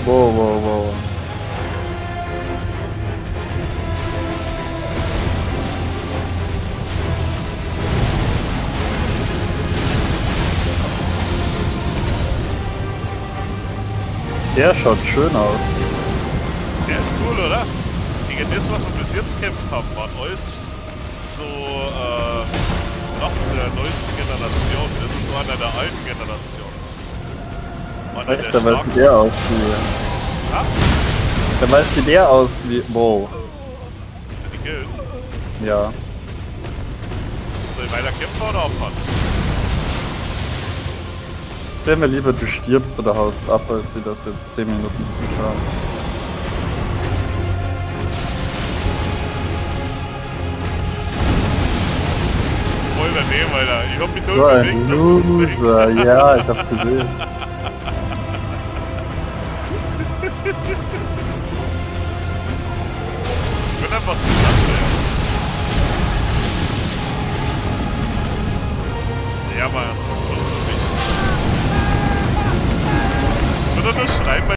Wow, wow, wow. Der schaut schön aus. Der ist cool, oder? Gegen das, was wir bis jetzt gekämpft haben, waren alles so Waffen der neuesten Generation. Das ist so einer der alten Generation. Einer der Da weiß starken. der aus wie. Ha? Da weiß der aus wie. Wow. Die Guild. Ja. Soll ich weiter kämpfen oder abfahren? Es wäre mir lieber, du stirbst oder haust ab, als wie das wir jetzt 10 Minuten zuschauen. Voll daneben, Alter. Ich hab mich nur So ein überlegt, dass du das siehst. Loser, ja, ich hab gesehen. Ich bin einfach zu krass, ey. Ja, Mann. Nutze mich. Oder nur schreiben,